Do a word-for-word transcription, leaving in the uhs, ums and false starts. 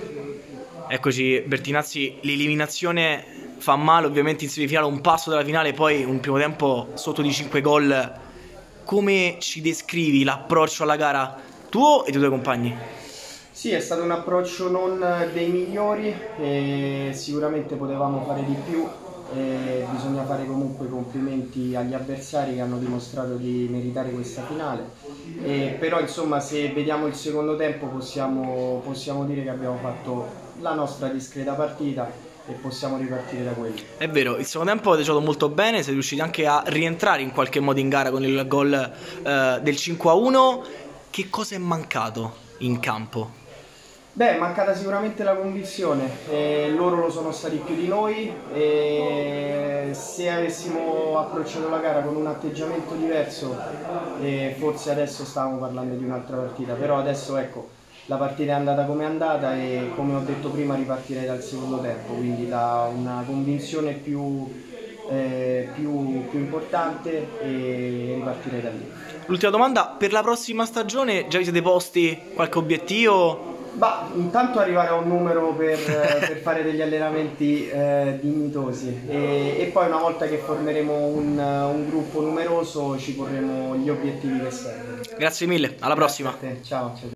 Eccoci Bertinazzi, l'eliminazione fa male, ovviamente in semifinale un passo dalla finale, poi un primo tempo sotto di cinque gol. Come ci descrivi l'approccio alla gara tuo e dei tuoi compagni? Sì, è stato un approccio non dei migliori e sicuramente potevamo fare di più e bisogna fare comunque complimenti agli avversari che hanno dimostrato di meritare questa finale. E però insomma, se vediamo il secondo tempo possiamo, possiamo dire che abbiamo fatto la nostra discreta partita e possiamo ripartire da quello. È vero, il secondo tempo avete giocato molto bene, siete riusciti anche a rientrare in qualche modo in gara con il gol eh, del cinque a uno. Che cosa è mancato in campo? Beh, è mancata sicuramente la convinzione, eh, loro lo sono stati più di noi e se avessimo approcciato la gara con un atteggiamento diverso eh, forse adesso stavamo parlando di un'altra partita, però adesso ecco, la partita è andata come è andata e come ho detto prima ripartirei dal secondo tempo, quindi da una convinzione più, eh, più, più importante e ripartirei da lì. L'ultima domanda, per la prossima stagione già vi siete posti qualche obiettivo? Bah, intanto arrivare a un numero per, per fare degli allenamenti eh, dignitosi e, e poi una volta che formeremo un, un gruppo numeroso ci porremo gli obiettivi che servono. Grazie mille, alla Grazie a prossima. te, ciao. Ciao.